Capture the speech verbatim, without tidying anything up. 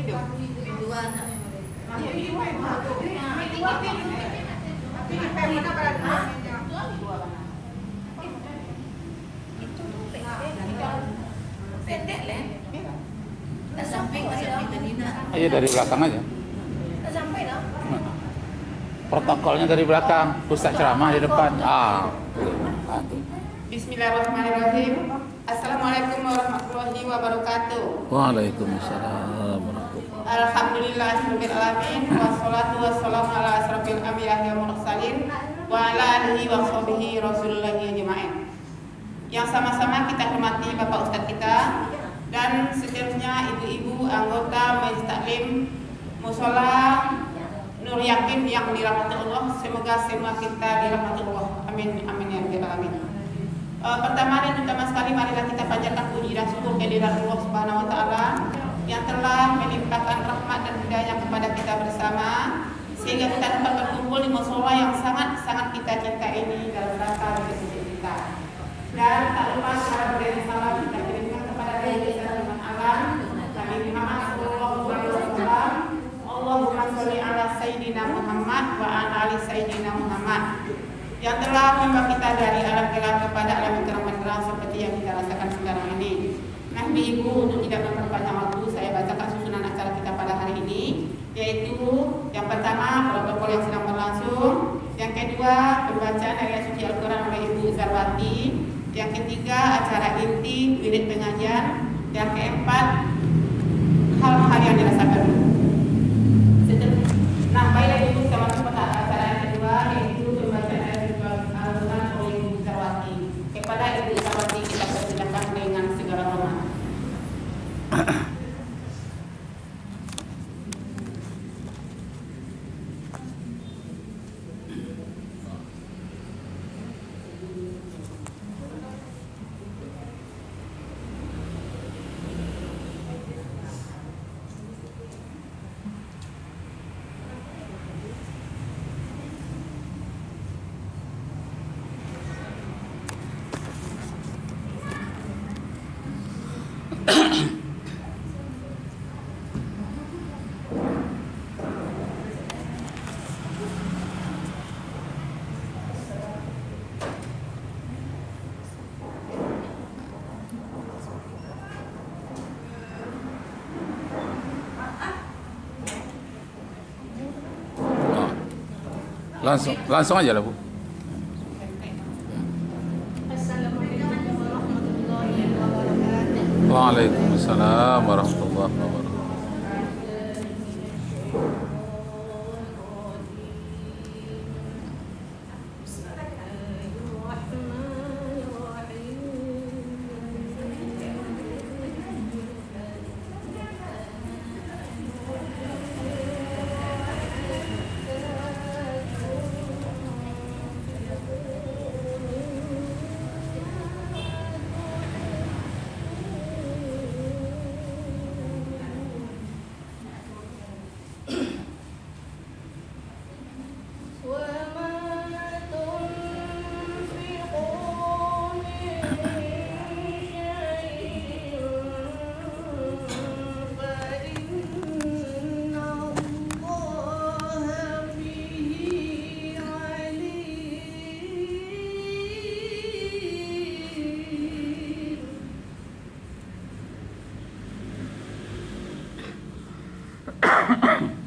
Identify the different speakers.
Speaker 1: video.
Speaker 2: Videoan. Pendek lah. Tak sampai ke samping tadi nak.
Speaker 3: Ayo dari belakang aja.
Speaker 2: Tak sampai dah.
Speaker 3: Protokolnya dari belakang, Ustaz ceramah di depan. Ah.
Speaker 1: Bismillahirrahmanirrahim. Assalamualaikum warahmatullahi wabarakatuh.
Speaker 3: Waalaikumsalam warahmatullahi.
Speaker 1: Alhamdulillahirabbil alamin wassalatu wassalamu ala asrofil anbiya'i wal mursalin wa ala alihi wa sahbihi rasulillahi ajma'in. Yang sama-sama kita hormati Bapak Ustadz kita dan seterusnya ibu-ibu anggota Majelis Taklim Mushola Nur Yakin yang dirahmati Allah. Semoga semua kita dirahmati Allah. Amin amin ya rabbal alamin. Uh, pertama dan utama sekali marilah kita panjatkan puji dan syukur kehadirat Allah Subhanahu wa taala yang telah melimpahkan rahmat dan hidayah kepada kita bersama sehingga kita dapat berkumpul di mushola yang sangat-sangat kita cintai ini dalam rangka rezeki kita. Dan tak lupa cara berdiri salam kita kirimkan kepada Nabi Sallallahu Nabi Muhammad Sallallahu Alaihi Wasallam. Allahumma sholli ala Sayyidina Muhammad wa ala ali Sayyidina Muhammad yang telah membawa kita dari alam gelap kepada alam yang terang seperti yang kita rasakan sekarang ini. Nah, ibu untuk tidak memperpanjang waktu, saya bacakan susunan acara kita pada hari ini, yaitu yang pertama protokol yang sedang berlangsung, yang kedua pembacaan ayat suci Al-Quran oleh Ibu Zarwati, yang ketiga acara inti wirid pengajian, yang keempat hal-hal yang dirasakan. Nah, baiklah ibu, kita masuk pada acara yang kedua, yaitu pembacaan ayat suci Al-Quran oleh Ibu Zarwati. Kepada Ibu Zarwati kita persilakan dengan segala hormat.
Speaker 3: Langsung langsung aja lah Bu.
Speaker 2: Assalamualaikum warahmatullahi wabarakatuh.
Speaker 3: Waalaikumsalam warahmatullahi wabarakatuh.
Speaker 2: Ahem.